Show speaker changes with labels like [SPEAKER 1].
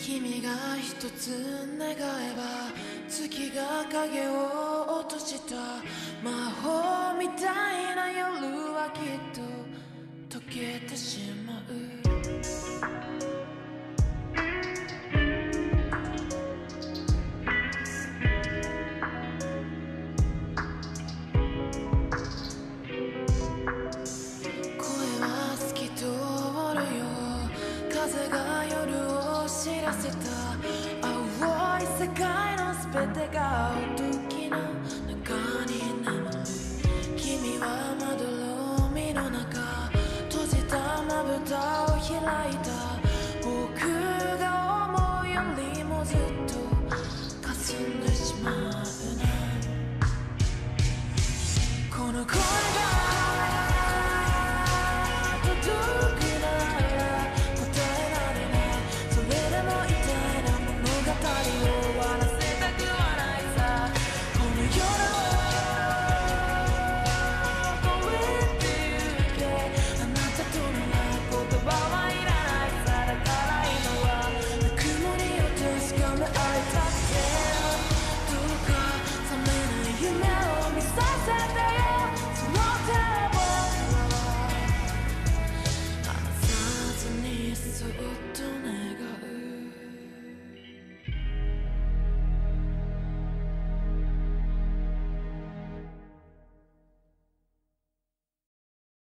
[SPEAKER 1] 君が一つ願えば月が影を落とした魔法みたいな夜はきっと溶けてしまう。風が夜を知らせた青い世界のすべてがおときの中に眠る。君はまどろみの中閉じたまぶたを開いた。